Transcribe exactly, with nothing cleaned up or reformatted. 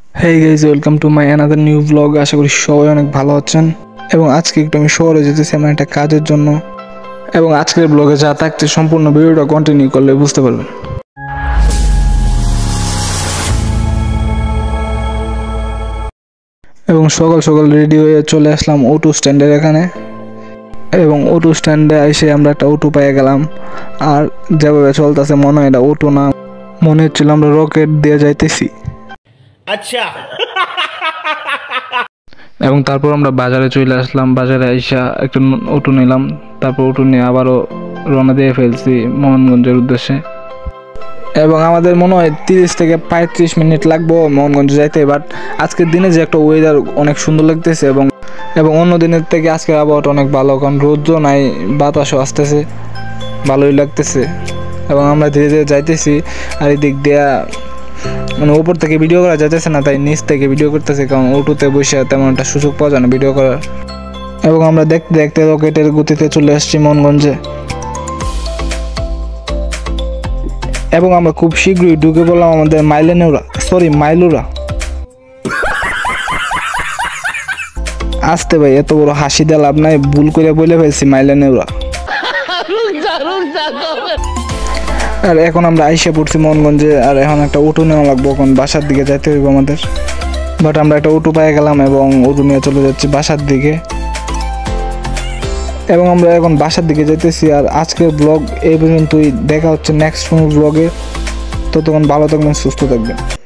Hey guys, welcome to my another new blog. আশা করি সবাই অনেক ভালো আছেন। এবং আজকে একটু আমি শহরে যেতেছি আমার একটা কাজের জন্য। এবং আজকের ব্লগে যা থাকছে সম্পূর্ণ ভিডিওটা কন্টিনিউ করলে বুঝতে পারবেন। এবং সকাল সকাল রেডি হয়ে চলে আসলাম অটো স্ট্যান্ডের এখানে। এবং অটো স্ট্যান্ডে এসে আমরা একটা অটো পেয়ে গেলাম। আর যেভাবে চলতেছে মনে হয় এটা অটো না, মনে হচ্ছিল আমরা রকেট দিয়ে যাইতেছি। আচ্ছা। এবং তারপর আমরা বাজারে চলে আসলাম। বাজারে আইসা একটু অটো নিলাম, তারপর অটো নিয়ে আবারও রওনা দিয়ে ফেলছি মোহনগঞ্জের উদ্দেশ্যে। এবং আমাদের মনে হয় তিরিশ থেকে পঁয়ত্রিশ মিনিট লাগবো মোহনগঞ্জ যাইতে। বাট আজকের দিনে যে একটা ওয়েদার অনেক সুন্দর লাগতেছে এবং এবং অন্য দিনের থেকে আজকের আবহাওয়াটা অনেক ভালো, কারণ রৌদ্র নাই, বাতাসও আসতেছে, ভালোই লাগতেছে। এবং আমরা ধীরে ধীরে যাইতেছি। আর এই দিক দিয়ে মানে উপর থেকে ভিডিও করা যাইতেছে না, তাই নিচ থেকে ভিডিও করতেছে, কারণ অটোতে বসে তেমন একটা সুযোগ পাওয়া যায় না ভিডিও করার। এবং আমরা দেখতে দেখতে রকেটের গতিতে চলে আসছি মোহনগঞ্জে। এবং আমরা খুব শীঘ্রই ঢুকে পড়লাম আমাদের মাইলেনেওরা সরি মাইলুরা। আসতে ভাই, এত বড় হাসি দিয়ে লাভ নাই, ভুল করে বলে ফেলছি মাইলেনেওরা। আর এখন আমরা আইসা পড়ছি মোহনগঞ্জে। আর এখন একটা অটো নেওয়া লাগবো, এখন বাসার দিকে যাইতে হইব আমাদের। বাট আমরা একটা অটো পেয়ে গেলাম এবং অটো নিয়ে চলে যাচ্ছি বাসার দিকে। এবং আমরা এখন বাসার দিকে যেতেছি। আর আজকের ব্লগ এই পর্যন্তই, দেখা হচ্ছে নেক্সট কোনো ব্লগে। ততক্ষণ ভালো থাকবেন, সুস্থ থাকবেন।